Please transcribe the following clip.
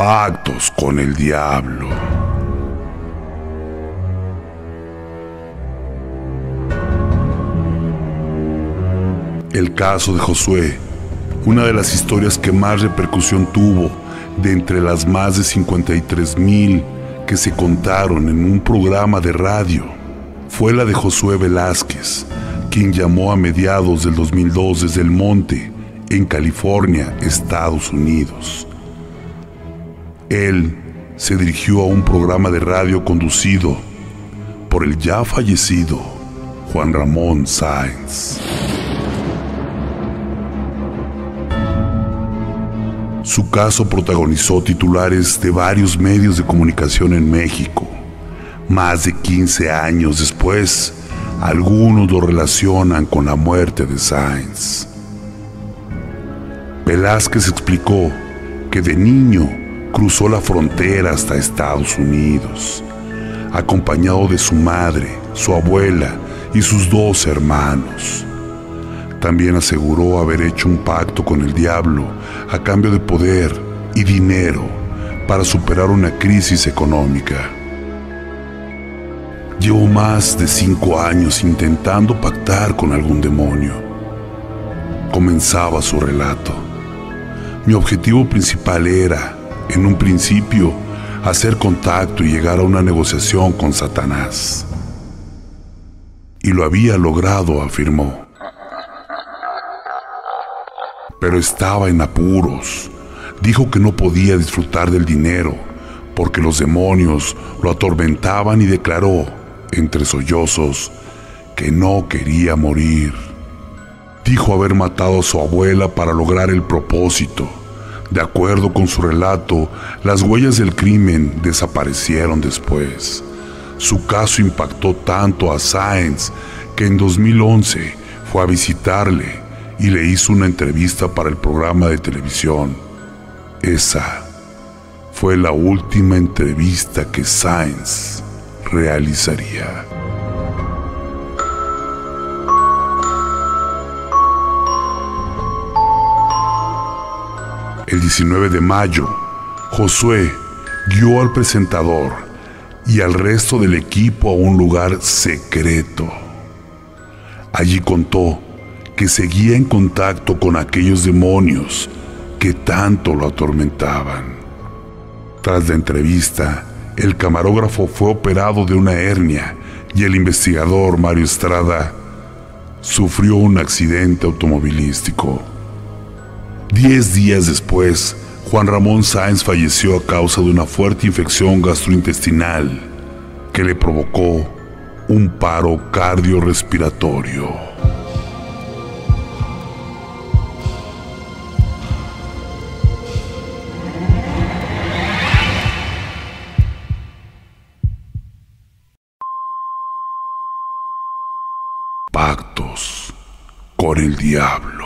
Pactos con el diablo. El caso de Josué, una de las historias que más repercusión tuvo de entre las más de 53,000 que se contaron en un programa de radio, fue la de Josué Velázquez, quien llamó a mediados del 2002 desde El Monte, en California, Estados Unidos. Él se dirigió a un programa de radio conducido por el ya fallecido Juan Ramón Sáenz. Su caso protagonizó titulares de varios medios de comunicación en México. Más de 15 años después, algunos lo relacionan con la muerte de Sáenz. Velázquez explicó que de niño cruzó la frontera hasta Estados Unidos, acompañado de su madre, su abuela y sus 2 hermanos. También aseguró haber hecho un pacto con el diablo a cambio de poder y dinero para superar una crisis económica. Llevó más de 5 años intentando pactar con algún demonio. Comenzaba su relato. Mi objetivo principal era, en un principio, hacer contacto y llegar a una negociación con Satanás. Y lo había logrado, afirmó. Pero estaba en apuros. Dijo que no podía disfrutar del dinero porque los demonios lo atormentaban y declaró, entre sollozos, que no quería morir. Dijo haber matado a su abuela para lograr el propósito. De acuerdo con su relato, las huellas del crimen desaparecieron después. Su caso impactó tanto a Sáenz que en 2011 fue a visitarle y le hizo una entrevista para el programa de televisión. Esa fue la última entrevista que Sáenz realizaría. El 19 de mayo, Josué guió al presentador y al resto del equipo a un lugar secreto. Allí contó que seguía en contacto con aquellos demonios que tanto lo atormentaban. Tras la entrevista, el camarógrafo fue operado de una hernia y el investigador Mario Estrada sufrió un accidente automovilístico. 10 días después, Juan Ramón Sáenz falleció a causa de una fuerte infección gastrointestinal que le provocó un paro cardiorrespiratorio. Pactos con el diablo.